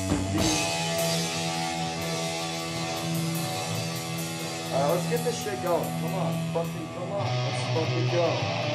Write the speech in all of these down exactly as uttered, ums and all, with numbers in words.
Alright, let's get this shit going. Come on, fucking come on. Let's fucking go.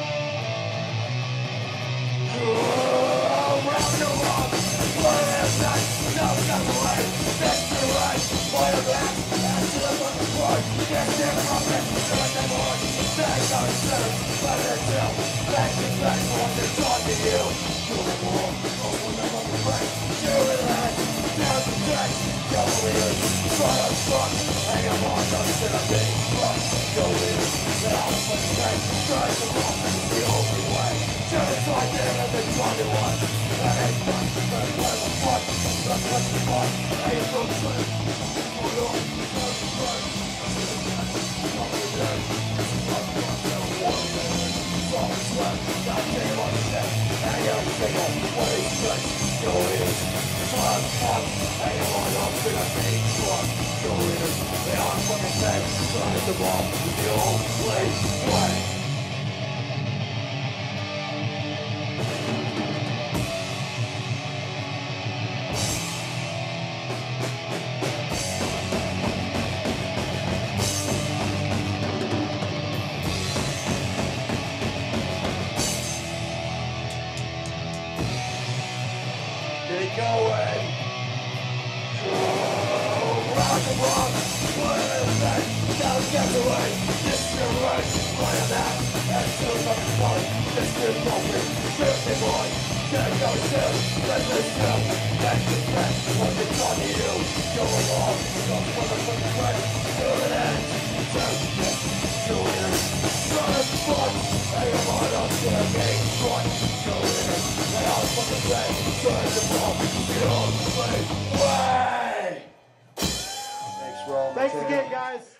Oh, round and around, blood and night, no step away, that's the right, point of back, and to the fucking front, can't stand the moment, not that hard, thanks on the center, let it tell, thanks to thanks for what they're taught to you, do it more, open them up and break, do it last, down the track, go in, try to fuck, hang on on, don't sit up in, fuck, go in, let all the fucking tank, try to walk, it's the only way, turn it right there and then try to watch, that ain't fun, that's why the fuck, that's what the fuck, I ain't no trip, hold on, that's the fuck, that's the fuck, fuck the day, that's the fuck, fuck the warrior, fuck the sweat, got game on the set, hang out, take off, what is good, go in, fuck, fuck, hang on, I'm gonna be fuck, go in, they are fucking dead, try to ball, the old place, play. Get going! Oh, rock and rock! What is that? Now get away! This is your right! What is that? That's still fucking fun! This is broken! Dirty boy! Can't go soon! Let this go! That's the threat! What they taught to you! Go along! Go motherfucking right! Do it end! Don't get to it! Run as fuck! Hang on, I'm gonna be front! Go in! They are fucking red! Turn the ball! The old way! Way! Thanks, Roll. Thanks again, guys.